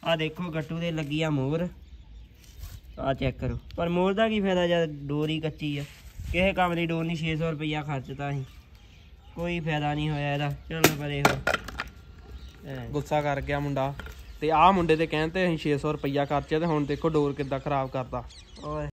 आ देखो गट्टू दे लगी आ मोर, आ चेक करो। पर मोर का की फायदा जब डोर ही कच्ची है, किसी काम की डोर नहीं। 600 रुपया खर्चता ही, कोई फायदा नहीं होया ਇਹਦਾ। चलो परे हो, गुस्सा कर गया मुंडा। ते आ मुंडे दे कहण ते 600 रुपया खर्चे ते हुण देखो डोर किद्दां खराब करता।